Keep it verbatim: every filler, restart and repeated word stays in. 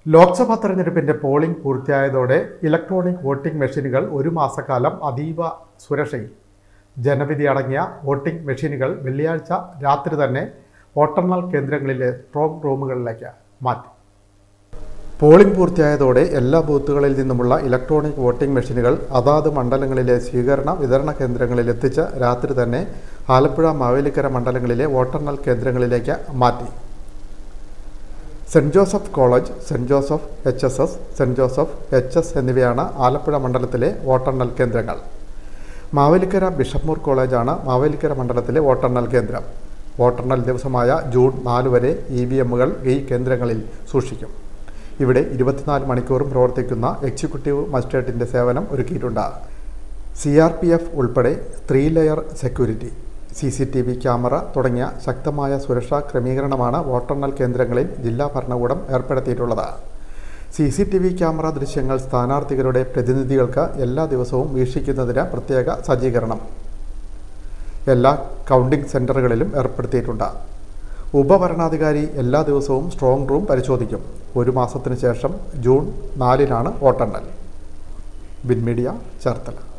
ലോക്സഭാ തെരഞ്ഞെടുപ്പിന്റെ polling പൂർത്തിയായതോടെ electronic voting മെഷീനുകൾ ഒരു മാസക്കാലം അതീവ സുരക്ഷയിൽ. ജനവിധി അടങ്ങിയ വോട്ടിംഗ് മെഷീനുകൾ വെള്ളിയാഴ്ച രാത്രി തന്നെ വോട്ടെണ്ണൽ കേന്ദ്രങ്ങളിലെ സ്ട്രോങ് റൂമുകളിലേക്ക് മാറ്റി. പോളിംഗ് പൂർത്തിയായതോടെ എല്ലാ ബൂത്തുകളിൽ നിന്നുമുള്ള ഇലക്ട്രോണിക് വോട്ടിംഗ് മെഷീനുകൾ അതാത് മണ്ഡലങ്ങളിലെ സ്വീകരണ വിതരണ കേന്ദ്രങ്ങളിൽ എത്തിച്ച് രാത്രി തന്നെ ആലപ്പുഴ മാവേലിക്കര മണ്ഡലങ്ങളിലെ വോട്ടെണ്ണൽ കേന്ദ്രങ്ങളിലേക്ക് മാറ്റി. Saint Joseph college, Saint Joseph H S S, Saint Joseph H S എന്നിവയാണ് ആലപ്പുഴ മണ്ഡലത്തിലെ വോട്ടെണ്ണൽ കേന്ദ്രങ്ങൾ. മാവേലിക്കര ബിഷപ്പ്മൂർ കോളേജാണ് മാവേലിക്കര മണ്ഡലത്തിലെ വോട്ടെണ്ണൽ കേന്ദ്രം. വോട്ടെണ്ണൽ ദിവസമായ ജൂൺ നാല് വരെ ഇ വി എമ്മുകൾ ഈ കേന്ദ്രങ്ങളിൽ സൂക്ഷിക്കും. ഇവിടെ ഇരുപത്തിനാല് മണിക്കൂറും പ്രവർത്തിക്കുന്ന എക്സിക്യൂട്ടീവ് മജിസ്ട്രേറ്റിൻ്റെ സേവനം ഒരുക്കിയിട്ടുണ്ട്. സി ആർ പി എഫ് ഉൾപ്പെടെ three layer security, C C T V camera തുടങ്ങിയ ശക്തമായ സുരക്ഷാ ക്രമീകരണമാണ് വോട്ടെണ്ണൽ കേന്ദ്രങ്ങളിൽ ജില്ലാ ഭരണകൂടം ഏർപ്പെടുത്തിയിട്ടുള്ളത്. C C T V camera ദൃശ്യങ്ങൾ സ്ഥാനാർത്ഥികളുടെ പ്രതിനിധികൾക്ക് എല്ലാ ദിവസവും വീക്ഷിക്കുന്നതിന് പ്രത്യേക സജ്ജീകരണം എല്ലാ കൗണ്ടിംഗ് സെൻ്ററുകളിലും ഏർപ്പെടുത്തിയിട്ടുണ്ട്. ഉപഭരണാധികാരി എല്ലാ ദിവസവും സ്ട്രോങ് റൂം പരിശോധിക്കും. ഒരു മാസത്തിന് ശേഷം ജൂൺ നാലിനാണ് വോട്ടെണ്ണൽ. Win media, Cherthala.